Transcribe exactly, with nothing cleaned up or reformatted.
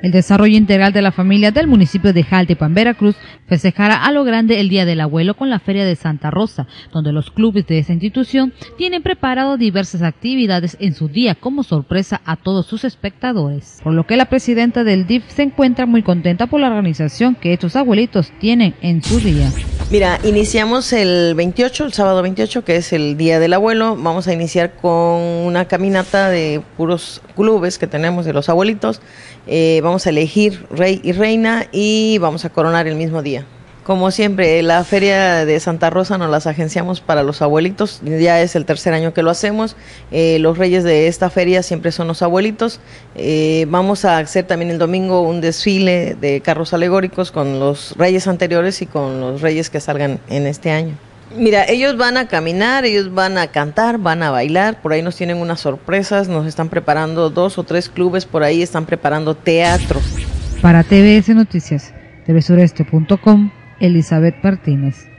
El desarrollo integral de la familia del municipio de Jaltepán, Veracruz, festejará a lo grande el Día del Abuelo con la Feria de Santa Rosa, donde los clubes de esa institución tienen preparado diversas actividades en su día como sorpresa a todos sus espectadores. Por lo que la presidenta del D I F se encuentra muy contenta por la organización que estos abuelitos tienen en su día. Mira, iniciamos el veintiocho, el sábado veintiocho, que es el Día del Abuelo. Vamos a iniciar con una caminata de puros clubes que tenemos de los abuelitos. Eh, vamos a elegir rey y reina y vamos a coronar el mismo día. Como siempre, la Feria de Santa Rosa nos las agenciamos para los abuelitos, ya es el tercer año que lo hacemos. Eh, los reyes de esta feria siempre son los abuelitos. Eh, vamos a hacer también el domingo un desfile de carros alegóricos con los reyes anteriores y con los reyes que salgan en este año. Mira, ellos van a caminar, ellos van a cantar, van a bailar, por ahí nos tienen unas sorpresas, nos están preparando dos o tres clubes, por ahí están preparando teatro. Para T V S Noticias, T V sureste punto com, Elizabeth Martínez.